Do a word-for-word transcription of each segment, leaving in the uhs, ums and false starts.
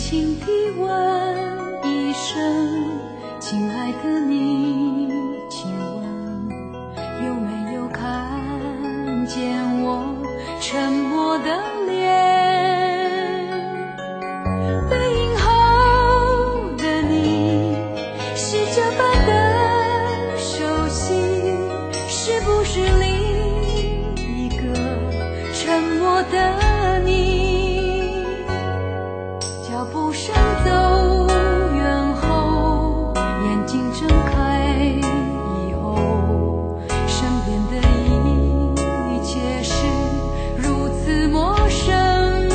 轻地问一声，亲爱的你，请问有没有看见我沉默的脸？背影后的你是这般的熟悉，是不是另一个沉默的你？脚步声走远后，眼睛睁开以后，身边的一切是如此陌生。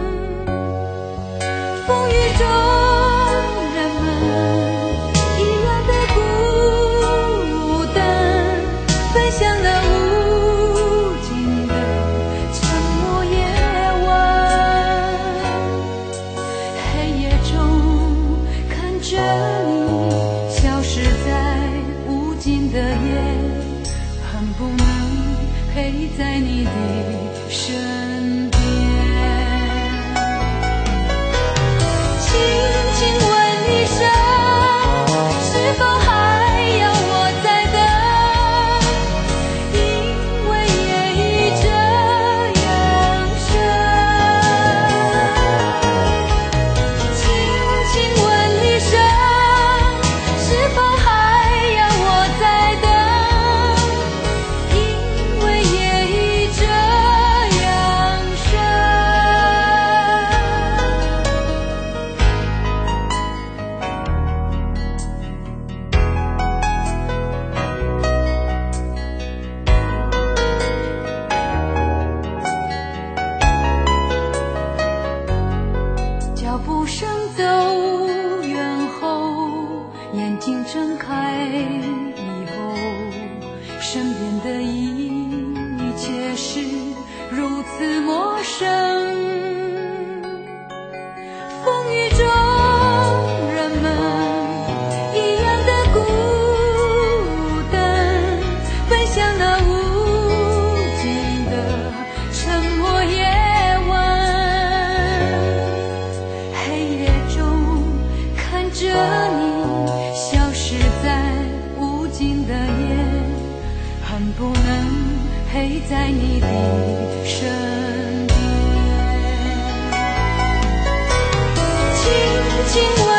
风雨中人们一样的孤单，分享了无尽的沉默夜晚。黑夜中看着你消失在无尽的夜，恨不能陪在你的身边。轻轻问一声，是否还要我再等？因为夜已这样深。轻轻问一声，是否还要我再等？因为夜已这样深。脚步声走远后，眼睛睁开以后，身边的一切是如此陌生。风雨中人们一样的孤单，分享了无尽的沉默夜晚。黑夜中看着你消失在无尽的夜，恨不能陪在你的身边。轻轻